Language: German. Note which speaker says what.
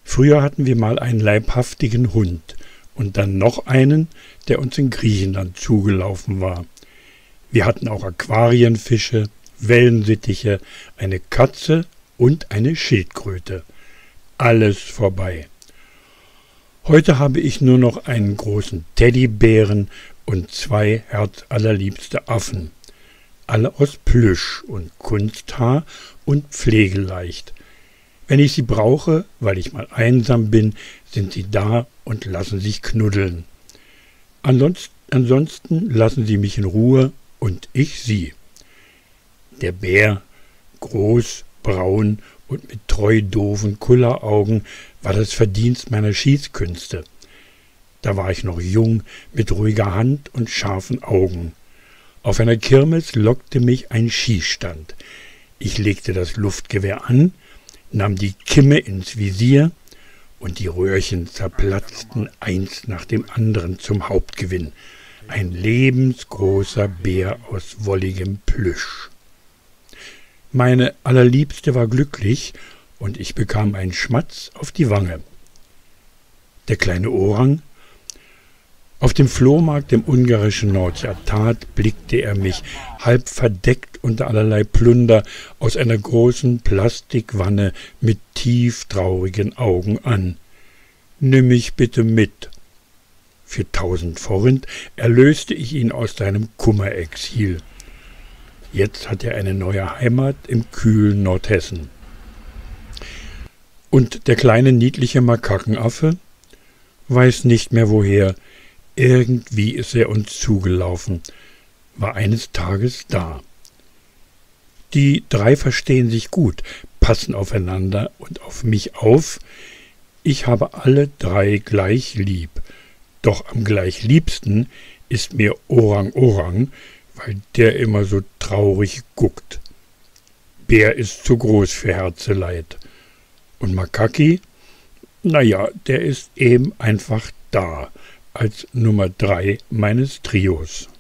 Speaker 1: Früher hatten wir mal einen leibhaftigen Hund und dann noch einen, der uns in Griechenland zugelaufen war. Wir hatten auch Aquarienfische, Wellensittiche, eine Katze und eine Schildkröte. Alles vorbei. Heute habe ich nur noch einen großen Teddybären und 2 herzallerliebste Affen. Alle aus Plüsch und Kunsthaar und pflegeleicht. Wenn ich sie brauche, weil ich mal einsam bin, sind sie da und lassen sich knuddeln. Ansonsten lassen sie mich in Ruhe und ich sie. Der Bär, groß, braun und mit treu doofen Kulleraugen, war das Verdienst meiner Schießkünste. Da war ich noch jung, mit ruhiger Hand und scharfen Augen. Auf einer Kirmes lockte mich ein Schießstand. Ich legte das Luftgewehr an, nahm die Kimme ins Visier und die Röhrchen zerplatzten eins nach dem anderen zum Hauptgewinn. Ein lebensgroßer Bär aus wolligem Plüsch. Meine Allerliebste war glücklich und ich bekam einen Schmatz auf die Wange. Der kleine Orang. Auf dem Flohmarkt im ungarischen Nagyatát blickte er mich, halb verdeckt unter allerlei Plunder, aus einer großen Plastikwanne mit tief traurigen Augen an. »Nimm mich bitte mit.« Für 1000 Forint erlöste ich ihn aus seinem Kummerexil. Jetzt hat er eine neue Heimat im kühlen Nordhessen. Und der kleine niedliche Makakenaffe? Weiß nicht mehr woher. Irgendwie ist er uns zugelaufen, war eines Tages da. Die 3 verstehen sich gut, passen aufeinander und auf mich auf. Ich habe alle 3 gleich lieb. Doch am gleich liebsten ist mir Orang Orang, weil der immer so traurig guckt. Bär ist zu groß für Herzeleid. Und Makaki? Naja, der ist eben einfach da, als Nummer 3 meines Trios.